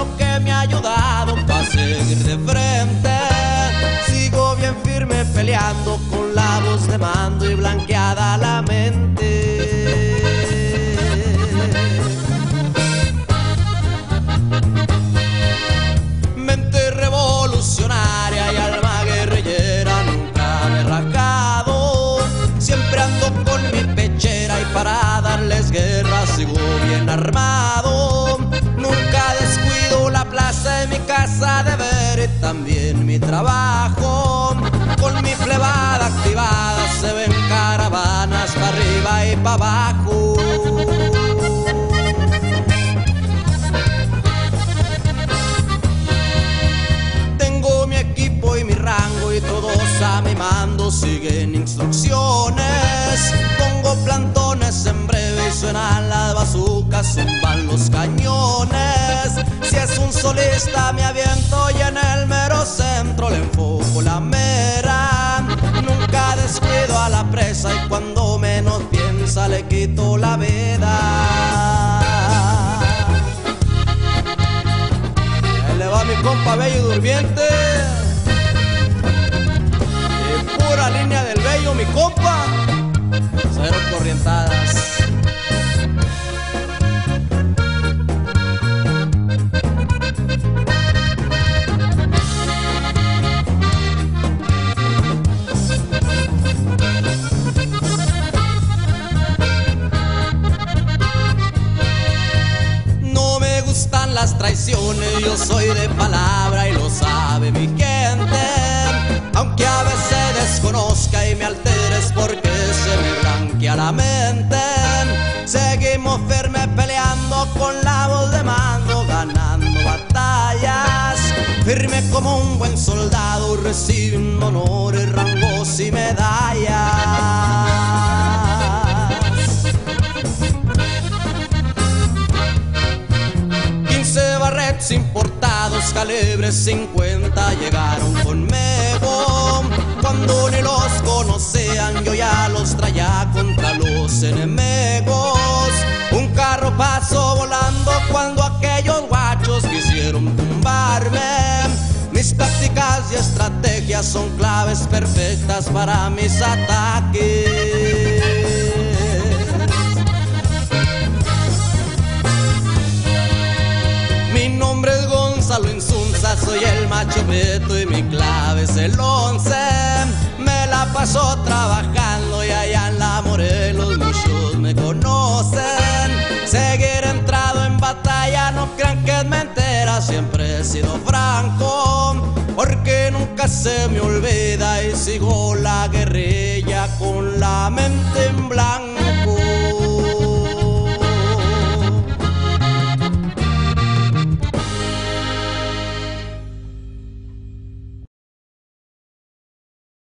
lo que me ha ayudado para seguir de frente. Sigo bien firme peleando con la voz de mando y blanqueada la mente. Mente revolucionaria y alma guerrillera, nunca me he rajado. Siempre ando con mi pechera y para darles guerra sigo bien armado. Nunca descuido la plaza de mi casa de ver y también mi trabajo. Con mi plebada activada se ven caravanas para arriba y para abajo. Tengo mi equipo y mi rango y todos a mi mando siguen instrucciones. Pongo plantones en breve y suenan las bazucas, zumban los cañones. Si es un solista me aviento y en el mero centro le enfoco la mera. Nunca descuido a la presa y cuando menos piensa le quito la veda. Ahí le va mi compa Bello y Durmiente. Y pura línea del Bello, mi compa. Cero corrientadas. Las traiciones, yo soy de palabra y lo sabe mi gente. Aunque a veces desconozca y me alteres porque se me blanquea la mente. Seguimos firme peleando con la voz de mando, ganando batallas. Firme como un buen soldado, recibiendo honores, rangos y medallas. Importados calibres 50 llegaron conmigo. Cuando ni los conocían yo ya los traía contra los enemigos. Un carro pasó volando cuando aquellos guachos quisieron tumbarme. Mis tácticas y estrategias son claves perfectas para mis ataques. Mi nombre es Gonzalo Insunza, soy el macho Beto y mi clave es el 11. Me la paso trabajando y allá en la Morelos muchos me conocen. Seguir entrado en batalla, no crean que es mentira, siempre he sido franco. Porque nunca se me olvida y sigo la guerrilla con la mente en blanco.